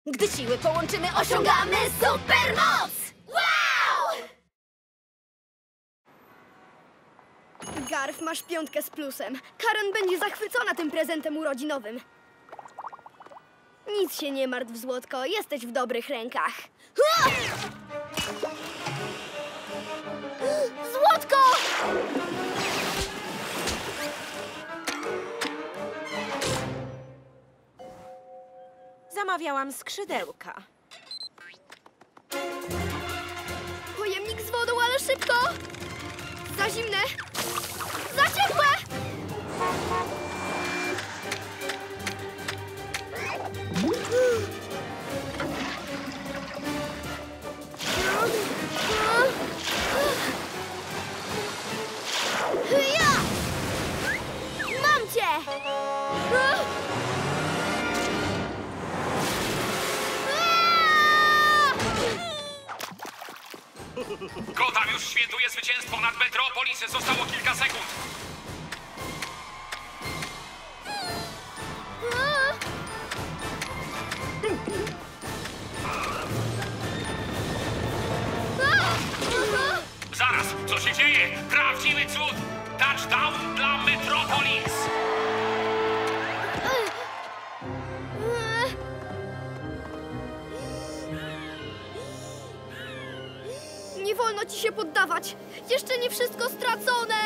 Gdy siły połączymy, osiągamy supermoc! Wow! Garf, masz 5 z plusem. Karen będzie zachwycona tym prezentem urodzinowym. Nic się nie martw, Złotko. Jesteś w dobrych rękach. Złotko! Zamawiałam skrzydełka. Pojemnik z wodą, ale szybko! Za zimne! Za ciepłe! Ja! Mam cię! Gotham już świętuje zwycięstwo nad Metropolis. Zostało kilka sekund. Zaraz, co się dzieje? Prawdziwy cud! Touchdown dla Metropolis! Nie wolno ci się poddawać. Jeszcze nie wszystko stracone.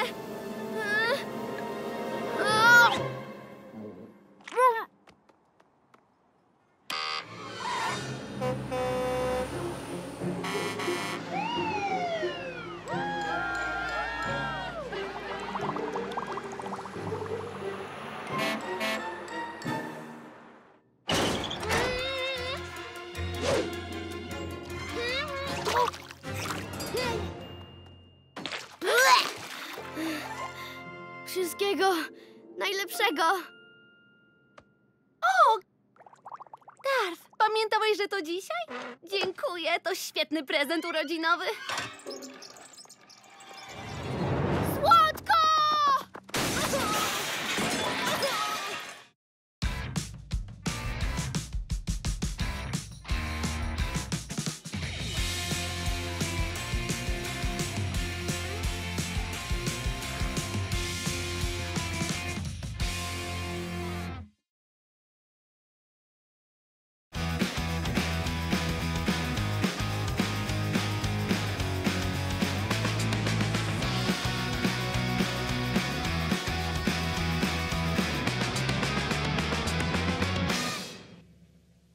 Wszystkiego najlepszego. O! Garf, pamiętałeś, że to dzisiaj? Dziękuję, to świetny prezent urodzinowy.